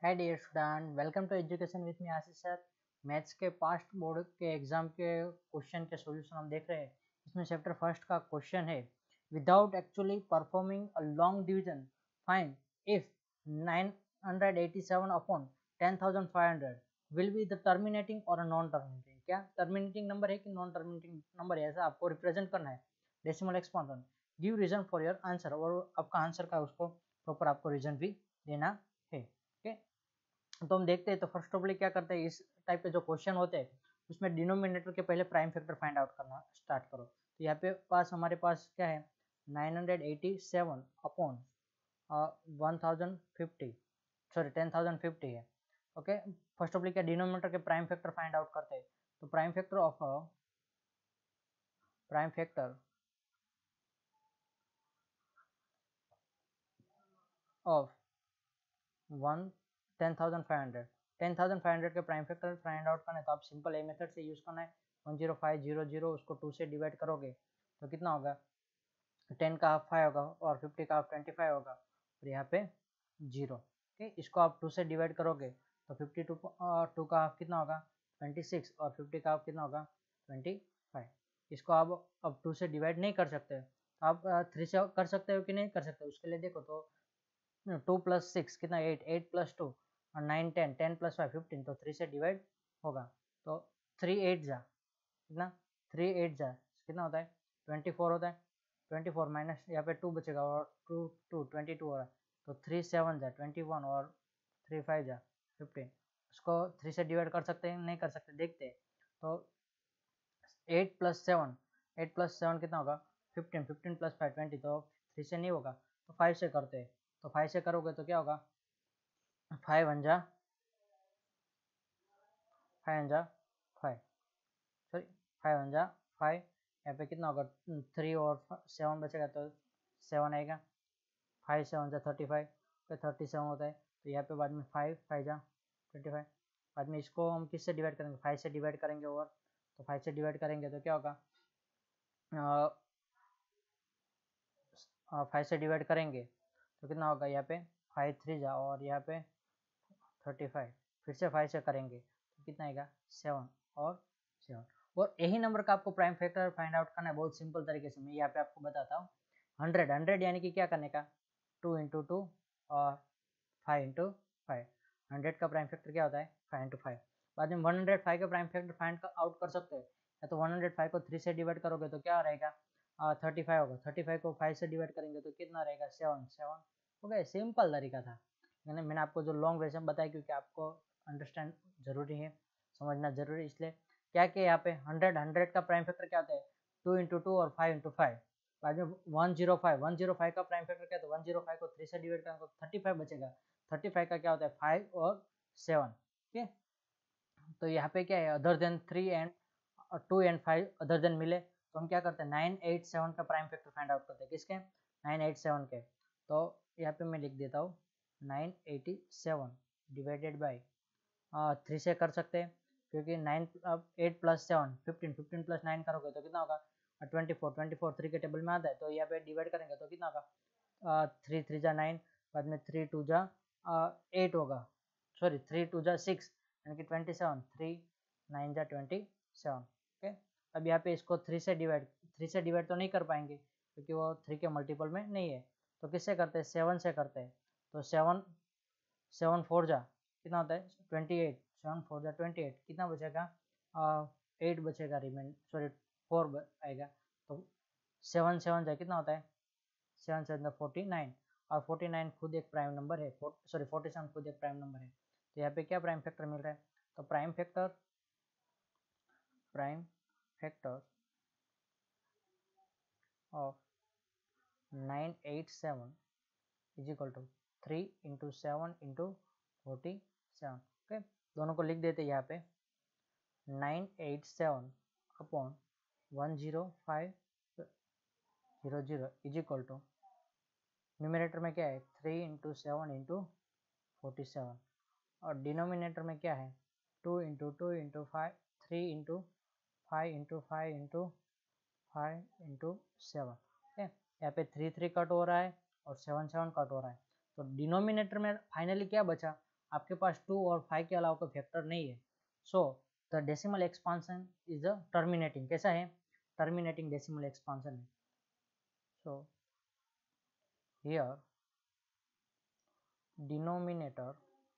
Hi dear student, welcome to education with me Ashish sir. Maths के past board के exam के question के solution हम देख रहे हैं। इसमें चैप्टर फर्स्ट का क्वेश्चन है, without actually performing a long division find if 987 upon 10,500 will be the terminating और नॉन टर्मिनेटिंग। क्या टर्मिनेटिंग नंबर है कि नॉन टर्मिनेटिंग नंबर है, ऐसा आपको रिप्रेजेंट करना है। Decimal expansion, give reason for your answer, और आपका आंसर का उसको प्रॉपर आपको रीजन भी देना है। ओके, तो हम देखते हैं। तो फर्स्ट ऑफ ऑल क्या करते हैं, इस टाइप के जो क्वेश्चन होते हैं उसमें डिनोमिनेटर के पहले प्राइम फैक्टर फाइंड आउट करना स्टार्ट करो। तो यहाँ पे हमारे पास क्या है, 987 अपॉन 1050, सॉरी 10,050 है। ओके, फर्स्ट ऑफ ऑल क्या डिनोमिनेटर के प्राइम फैक्टर फाइंड आउट करते हैं। तो प्राइम फैक्टर ऑफ वन 10,500 10,500 के प्राइम फैक्टर फाइंड आउट करना है। तो आप सिंपल ए मेथड से यूज करना है। 10500 उसको 2 से डिवाइड करोगे तो कितना होगा, 10 का हाफ 5 होगा और 50 का हाफ 25 होगा और यहाँ पे 0। ओके, इसको आप 2 से डिवाइड करोगे तो 52 2 का हाफ कितना होगा 26 और 50 का हाफ कितना होगा 25। इसको आप अब 2 से डिवाइड नहीं कर सकते, तो आप 3 से कर सकते हो कि नहीं कर सकते, उसके लिए देखो। तो 2 प्लस 6 कितना 8, 8 प्लस 2 और 9 10, 10 प्लस 5 15, तो 3 से डिवाइड होगा। तो 3 8 जा कितना, 3 8 जा कितना होता है 24 होता है। 24 माइनस यहाँ पे 2 बचेगा और 2 2 22 हो रहा है। तो 3 7 जा 21 और 3 5 जा 15। उसको 3 से डिवाइड कर सकते हैं नहीं कर सकते, देखते हैं। तो 8 प्लस 7, 8 प्लस 7 कितना होगा 15, 15 प्लस 5 20, तो 3 से नहीं होगा तो 5 से करते हैं। तो 5 से करोगे तो क्या होगा, 5 अंजा 5 अंजा 5, सॉरी 5 अंजा 5। यहाँ पे कितना होगा 3 और 7 बचेगा तो 7 आएगा। 5 7 जा 35, तो 37 होता है। तो यहाँ पे बाद में 5 5 जा 25। बाद में इसको हम किससे डिवाइड करेंगे, 5 से डिवाइड करेंगे। और तो 5 से डिवाइड करेंगे तो क्या होगा, 5 से डिवाइड करेंगे तो कितना होगा, यहाँ पे 5 3 जा और यहाँ पे 35। फिर से 5 से करेंगे तो कितना आएगा 7 और 7। और यही नंबर का आपको प्राइम फैक्टर फाइंड आउट करना है बहुत सिंपल तरीके से। मैं यहाँ पे आपको बताता हूँ। 100 100 यानी कि क्या करने का, 2 इंटू 2 और 5 इंटू 5। 100 का प्राइम फैक्टर क्या होता है 5 इंटू 5। बाद में 105 का प्राइम फैक्टर फाइंड आउट कर सकते हैं। या तो 105 को 3 से डिवाइड करोगे तो क्या रहेगा 35 होगा। 35 को 5 से डिवाइड करेंगे तो कितना रहेगा 7 7 हो गया। सिंपल तरीका था। मैंने आपको जो लॉन्ग वर्जन बताया क्योंकि आपको अंडरस्टैंड जरूरी है, समझना जरूरी है। इसलिए क्या कि यहाँ पे 100 का प्राइम फैक्टर क्या होता है 2 इंटू 2 और 5 इंटू 5। बाद में 105 का प्राइम फैक्टर क्या है, तो 105 को 3 से डिवाइड करेंगे तो 35 बचेगा। 35 का क्या होता है 5 और 7। ठीक है, तो यहाँ पे क्या है, other than 3 and 2 and 5 other than मिले तो हम क्या करते हैं 987 का प्राइम फैक्टर फाइंड आउट करते हैं। किसके 987 के। तो यहाँ पे मैं लिख देता हूँ 987 डिवाइडेड बाई 3 से कर सकते हैं क्योंकि 9 8 प्लस 7 15, 15 प्लस 9 करोगे तो कितना होगा 24। 24 3 के टेबल में आता है। तो यहाँ पे डिवाइड करेंगे तो कितना होगा 3 3 जा 9, बाद में 3 2 जा 8 होगा, सॉरी 3 2 जा 6 यानी कि 27, 3 9 जा 27। ओके, अब यहाँ पे इसको 3 से डिवाइड तो नहीं कर पाएंगे क्योंकि वो 3 के मल्टीपल में नहीं है। तो किससे करते हैं 7 से करते हैं। तो 7 7 4 जा कितना होता है 28, 7 4 जा 28, कितना बचेगा 8 बचेगा रिमेन, सॉरी 4 आएगा। तो 7 7 जा कितना होता है 7 7 जा 49 और 49 खुद एक प्राइम नंबर है, सॉरी 47 खुद एक प्राइम नंबर है। तो यहाँ पे क्या प्राइम फैक्टर मिल रहा है, तो prime factor of 987 is equal to 3 into 7 into 47। Okay, दोनों को लिख देते यहाँ पे 987 upon 10500 is equal to numerator में क्या है 3 इंटू 7 इंटू 47 और डिनोमिनेटर में क्या है 2 into 2 into 5, 3 into 5 into 5 into 5 into 7। यहाँ पे 3 3 कट हो रहा है और 7 7 कट हो रहा है। तो डिनोमिनेटर में फाइनली क्या बचा आपके पास 2 और 5 के अलावा कोई फैक्टर नहीं है, so the decimal expansion is a terminating. कैसा है? टर्मिनेटिंग डेसिमल एक्सपांशन है। So here denominator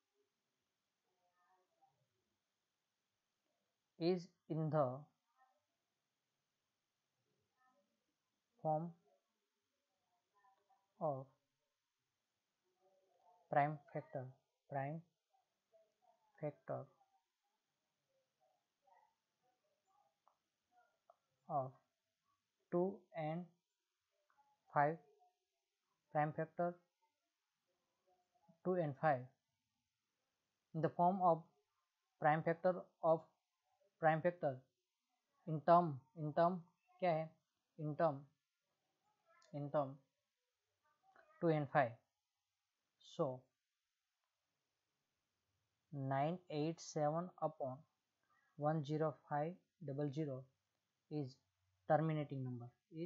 is in the form of prime factor of 2 and 5, prime factor 2 and 5 in the form of prime factor of prime factor in term क्या है? in term 2 and 5. So 987 upon 10500 is terminating number, is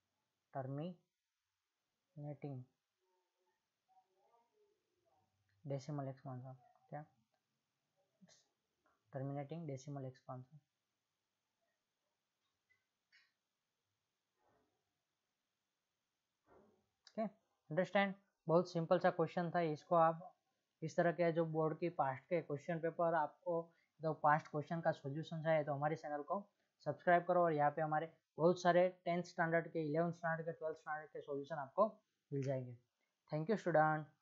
terminating decimal expansion. क्या? terminating decimal expansion. Okay, understand? बहुत simple सा question था। इसको आप इस तरह के जो बोर्ड की पास्ट के क्वेश्चन पेपर आपको जो पास्ट क्वेश्चन का सॉल्यूशन चाहिए तो हमारे चैनल को सब्सक्राइब करो, और यहाँ पे हमारे बहुत सारे 10th स्टैंडर्ड के, 11th स्टैंडर्ड के, 12th स्टैंडर्ड के सॉल्यूशन आपको मिल जाएंगे। Thank you student.